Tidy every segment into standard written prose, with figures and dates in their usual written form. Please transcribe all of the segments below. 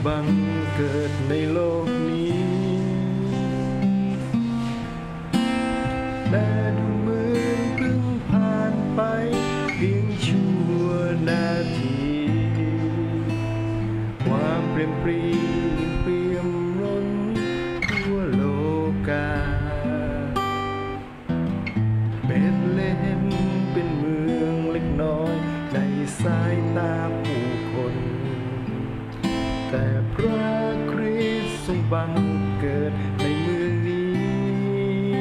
บังเกิดในโลกนี้แต่ดูเหมือนเพิ่งผ่านไปเพียงชั่วนาทีความเปลี่ยนเปลี่ยนล้นทั่วโลกาเบธเลเฮมเป็นเมืองเล็กน้อยในสายตาผู้คนแต่พระคริสต์ทรงบังเกิดในเมืองนี้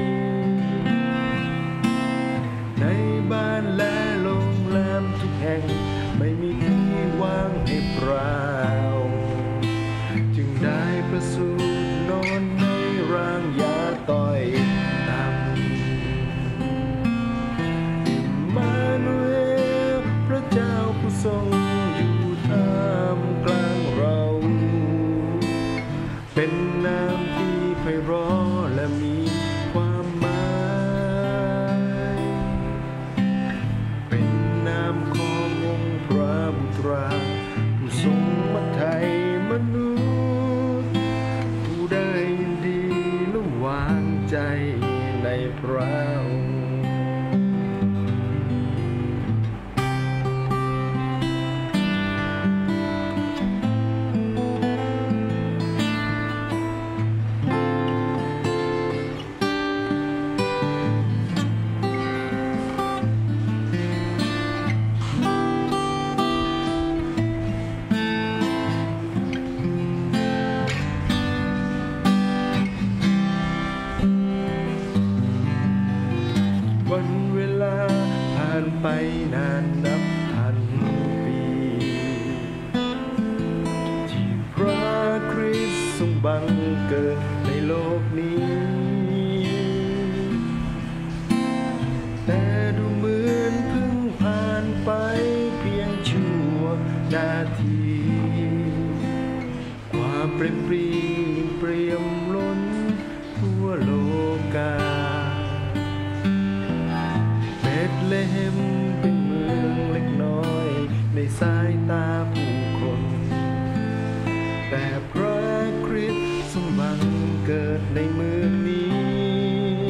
ในบ้านและโรงแรมทุกแห่งไม่มีที่ว่างให้เปล่าจึงได้ประสูตินอนในร่างยาต้อยต่ำอิมมานูเอลพระเจ้าผู้ทรงอยู่ท่ามกลางเราเป็นนามที่ไพเราะและมีความหมายเป็นนามขององค์พระบุตราผู้ทรงมาไถ่มนุษย์ผู้ได้ยินดีและวางใจในพระองค์วันเวลาผ่านไปนานนับพันปีที่พระคริสต์ทรงบังเกิดในโลกนี้แต่ดูเหมือนเพิ่งผ่านไปเพียงชั่วนาทีความเปลี่ยนล้นทั่วโลกาเบธเลเฮมเป็นเมืองเล็กน้อยในสายตาผู้คนแต่พระคริสต์ทรงบังเกิดในเมืองนี้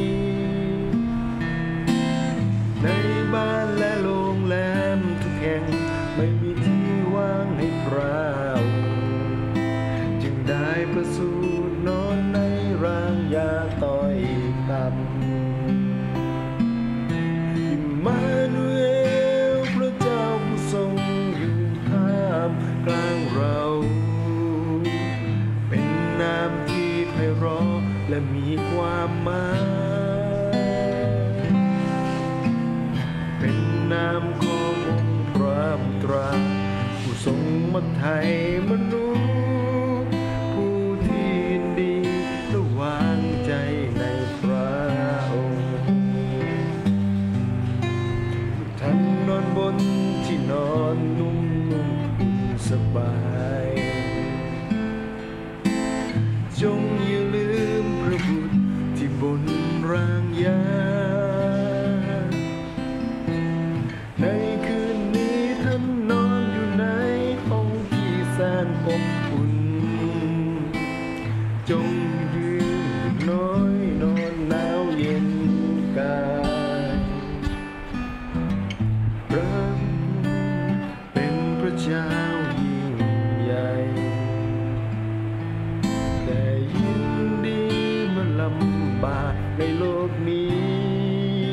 ในบ้านและโรงแรมทุกแห่งไม่มีที่ว่างให้เราจึงได้ประสูตินอนในร่างยาต้อยต่ำอิมมานูเอลพระเจ้าผู้ทรงอยู่ท่ามกลางเราเป็นนามที่ไพเราะและมีความหมายเป็นนามขององค์พระบุตราผู้ทรงมาไถ่มนุษย์ผู้ที่ยินดีและวางใจในพระองค์ท่านนอนบนที่นอนนุ่มๆสบายจงอย่าลืมพระบุตรที่บนร่างยาในคืนนี้ท่านนอนอยู่ในห้องที่แสนอบอุ่นจงยืนน้อยนอนหนาวเย็นกายพระเป็นพระเจ้ายิ่งใหญ่แต่ยินดีเมื่อลำบากในโลกนี้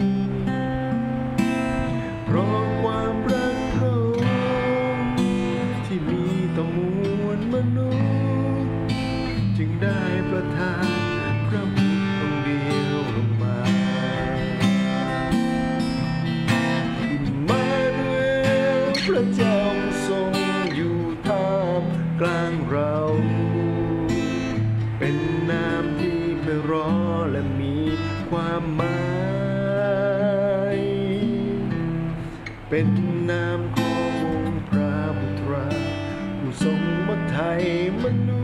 เพราะความรักพระองค์ที่มีต่อมวลมนุษย์จึงได้ประทานพระบุตรองค์เดียวลงมาอิมมานูเอลพระเจ้าทรงอยู่ท่ามกลางเราเป็นนามที่ไพเราะและมีความหมายเป็นนามขององค์พระบุตราผู้ทรงมาไถ่มนุ